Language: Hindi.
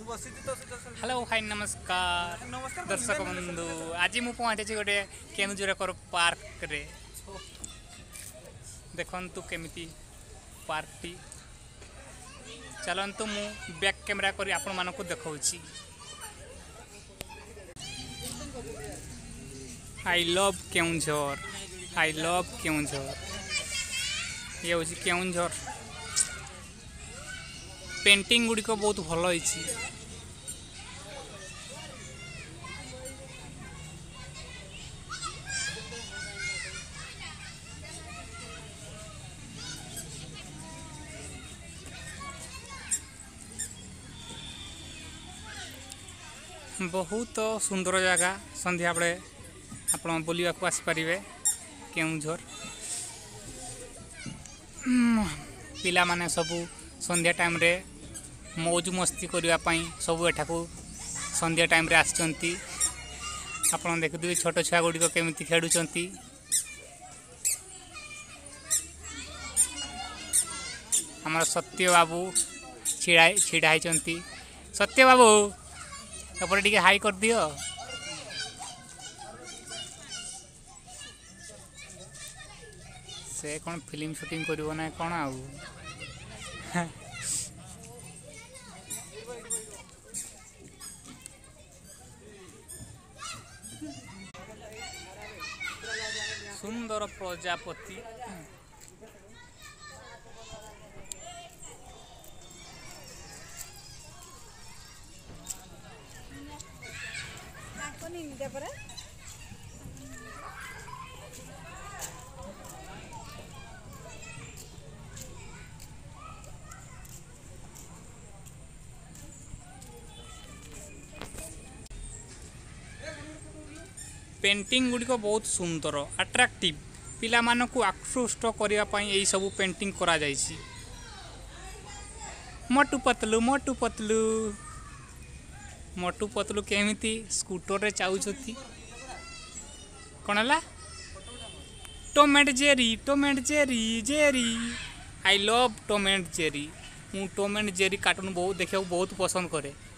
हेलो हाय नमस्कार दर्शक बंधु आज मु पहुँचे गोटे केन्दुझर पार्क रे देखु केमिति पार्क टी चलतु मु बैक कैमेरा कर आपण मानक देखौछि। आई लव केन्दुझर ये हूँ केन्दुझर पेंटिंग गुड़िक बहुत भल होइछि। बहुत सुंदर जगह संध्या बेले आपण बुलिया को आसीपारे केन्दुझर पिला माने सबू संध्या टाइम रे मौज मस्ती करने सब एठाकू संध्या टाइम रे आसचंती। आपण देखुथिबे छोट छुआ गुड़िक केमिति खेलुचंती। हमर सत्य बाबू छिड़ा होइचंती। सत्य बाबू एपटे टिके हाई कर दियो। से कौन फिल्म शूटिंग करिवो ना कौन आउ सुंदर प्रजापति पेंटिंग गुड़िक बहुत सुंदर अट्रैक्टिव पिला मानकु आकृष्ट करने यही सब पेंटिंग करा जाइछि। मोटू पतलू मोटू पतलू मोटू पतलू केमिति स्कूटर रे चाउछथि कोन हला Tom and Jerry Jerry I love Tom and Jerry. मु टॉम एंड जेरी कार्टून बहुत देखा बहुत पसंद करे।